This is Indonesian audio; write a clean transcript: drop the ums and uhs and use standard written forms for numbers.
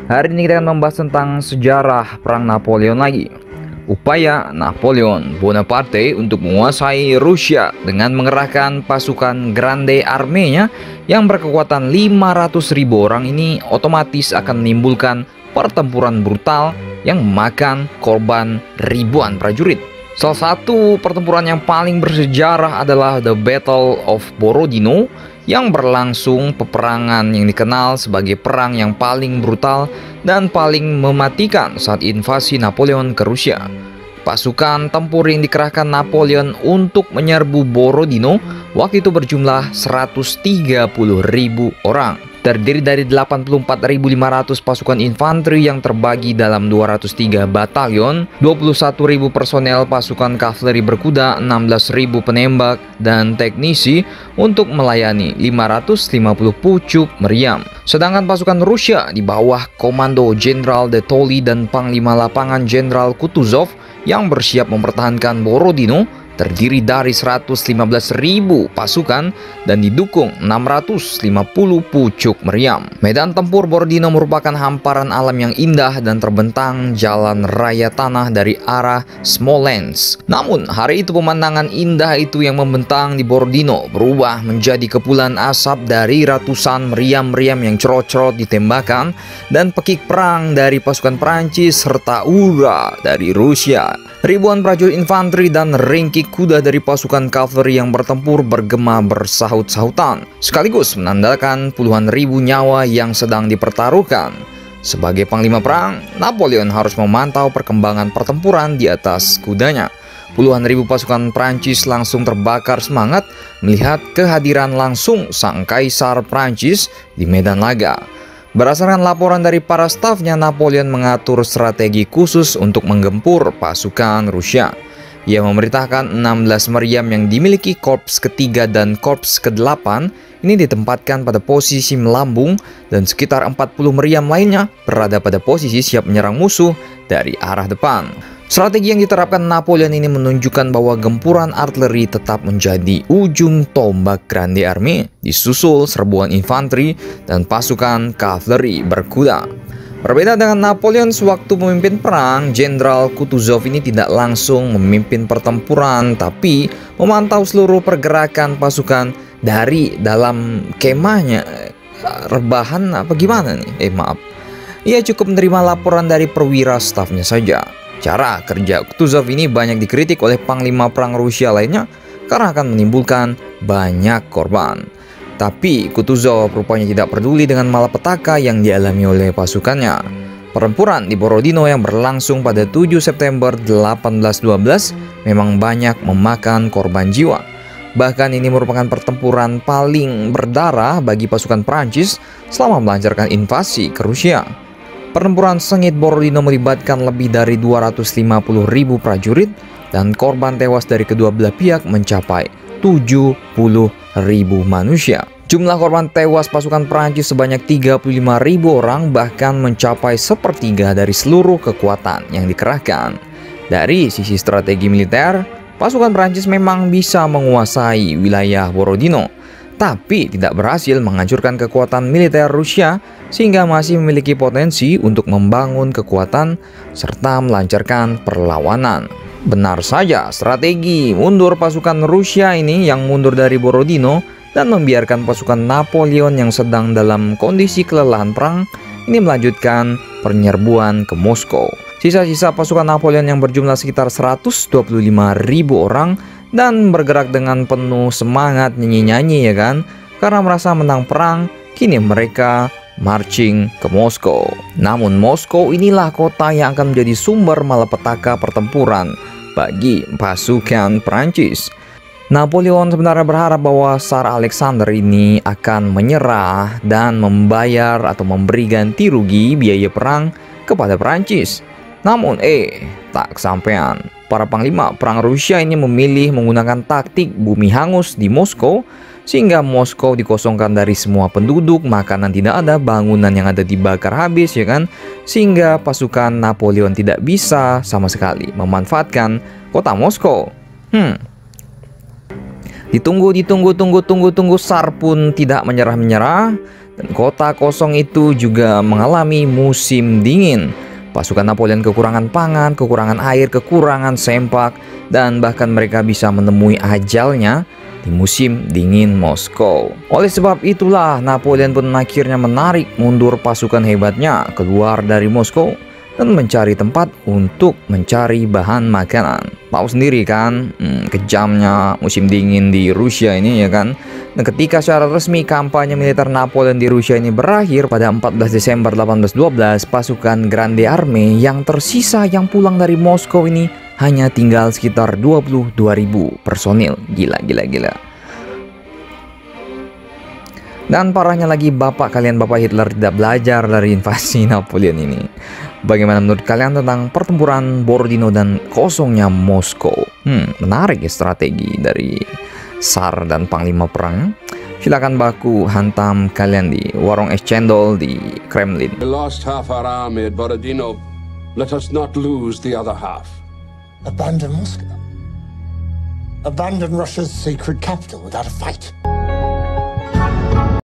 Hari ini kita akan membahas tentang sejarah Perang Napoleon lagi. Upaya Napoleon Bonaparte untuk menguasai Rusia dengan mengerahkan pasukan Grande Armée-nya yang berkekuatan 500.000 orang ini otomatis akan menimbulkan pertempuran brutal yang memakan korban ribuan prajurit. Salah satu pertempuran yang paling bersejarah adalah The Battle of Borodino yang berlangsung peperangan yang dikenal sebagai perang yang paling brutal dan paling mematikan saat invasi Napoleon ke Rusia. Pasukan tempur yang dikerahkan Napoleon untuk menyerbu Borodino waktu itu berjumlah 130.000 orang. Terdiri dari 84.500 pasukan infanteri yang terbagi dalam 203 batalion, 21.000 personel pasukan kavaleri berkuda, 16.000 penembak dan teknisi untuk melayani 550 pucuk meriam. Sedangkan pasukan Rusia di bawah komando Jenderal de Tolly dan Panglima Lapangan Jenderal Kutuzov yang bersiap mempertahankan Borodino terdiri dari 115.000 pasukan dan didukung 650 pucuk meriam. Medan tempur Borodino merupakan hamparan alam yang indah dan terbentang jalan raya tanah dari arah Smolensk. Namun hari itu pemandangan indah itu yang membentang di Borodino berubah menjadi kepulan asap dari ratusan meriam-meriam yang cerot-cerot ditembakkan dan pekik perang dari pasukan Prancis serta ura dari Rusia. Ribuan prajurit infanteri dan ringkik kuda dari pasukan kavaleri yang bertempur bergema bersahut-sahutan, sekaligus menandakan puluhan ribu nyawa yang sedang dipertaruhkan. Sebagai panglima perang, Napoleon harus memantau perkembangan pertempuran di atas kudanya. Puluhan ribu pasukan Prancis langsung terbakar semangat melihat kehadiran langsung sang kaisar Prancis di medan laga. Berdasarkan laporan dari para stafnya, Napoleon mengatur strategi khusus untuk menggempur pasukan Rusia. Ia memerintahkan 16 meriam yang dimiliki korps ketiga dan korps ke-8 ini ditempatkan pada posisi melambung dan sekitar 40 meriam lainnya berada pada posisi siap menyerang musuh dari arah depan. Strategi yang diterapkan Napoleon ini menunjukkan bahwa gempuran artileri tetap menjadi ujung tombak Grande Armée, disusul serbuan infanteri dan pasukan kavaleri berkuda. Berbeda dengan Napoleon sewaktu memimpin perang, Jenderal Kutuzov ini tidak langsung memimpin pertempuran, tapi memantau seluruh pergerakan pasukan dari dalam kemahnya. Rebahan apa gimana nih? Maaf. Ia cukup menerima laporan dari perwira stafnya saja. Cara kerja Kutuzov ini banyak dikritik oleh panglima perang Rusia lainnya karena akan menimbulkan banyak korban. Tapi Kutuzov rupanya tidak peduli dengan malapetaka yang dialami oleh pasukannya. Pertempuran di Borodino yang berlangsung pada 7 September 1812 memang banyak memakan korban jiwa. Bahkan ini merupakan pertempuran paling berdarah bagi pasukan Prancis selama melancarkan invasi ke Rusia. Pertempuran sengit Borodino melibatkan lebih dari 250.000 prajurit dan korban tewas dari kedua belah pihak mencapai 70.000 manusia. Jumlah korban tewas pasukan Prancis sebanyak 35.000 orang, bahkan mencapai sepertiga dari seluruh kekuatan yang dikerahkan. Dari sisi strategi militer, pasukan Prancis memang bisa menguasai wilayah Borodino, tapi tidak berhasil menghancurkan kekuatan militer Rusia sehingga masih memiliki potensi untuk membangun kekuatan serta melancarkan perlawanan. Benar saja, strategi mundur pasukan Rusia ini yang mundur dari Borodino dan membiarkan pasukan Napoleon yang sedang dalam kondisi kelelahan perang ini melanjutkan penyerbuan ke Moskow. Sisa-sisa pasukan Napoleon yang berjumlah sekitar 125.000 orang dan bergerak dengan penuh semangat nyanyi-nyanyi ya kan, karena merasa menang perang, kini mereka marching ke Moskow. Namun Moskow inilah kota yang akan menjadi sumber malapetaka pertempuran bagi pasukan Prancis. Napoleon sebenarnya berharap bahwa Tsar Alexander ini akan menyerah dan membayar atau memberi ganti rugi biaya perang kepada Prancis. Namun tak kesampaian. Para panglima perang Rusia ini memilih menggunakan taktik bumi hangus di Moskow, sehingga Moskow dikosongkan dari semua penduduk, makanan tidak ada, bangunan yang ada dibakar habis ya kan, sehingga pasukan Napoleon tidak bisa sama sekali memanfaatkan kota Moskow. Ditunggu, Tsar pun tidak menyerah-menyerah Dan kota kosong itu juga mengalami musim dingin. Pasukan Napoleon kekurangan pangan, kekurangan air, kekurangan sempak, dan bahkan mereka bisa menemui ajalnya di musim dingin Moskow. Oleh sebab itulah Napoleon pun akhirnya menarik mundur pasukan hebatnya keluar dari Moskow dan mencari tempat untuk mencari bahan makanan. Tahu sendiri kan, kejamnya musim dingin di Rusia ini ya kan. Dan ketika secara resmi kampanye militer Napoleon di Rusia ini berakhir pada 14 Desember 1812, pasukan Grande Armée yang tersisa yang pulang dari Moskow ini hanya tinggal sekitar 22.000 personil. Gila. Dan parahnya lagi, Bapak Hitler tidak belajar dari invasi Napoleon ini. Bagaimana menurut kalian tentang pertempuran Borodino dan kosongnya Moskow? Menarik ya strategi dari Tsar dan Panglima Perang. Silakan baku hantam kalian di warung es cendol di Kremlin. We lost half our army at Borodino. Let us not lose the other half. Abandon Moscow. Abandon Russia's sacred capital without a fight.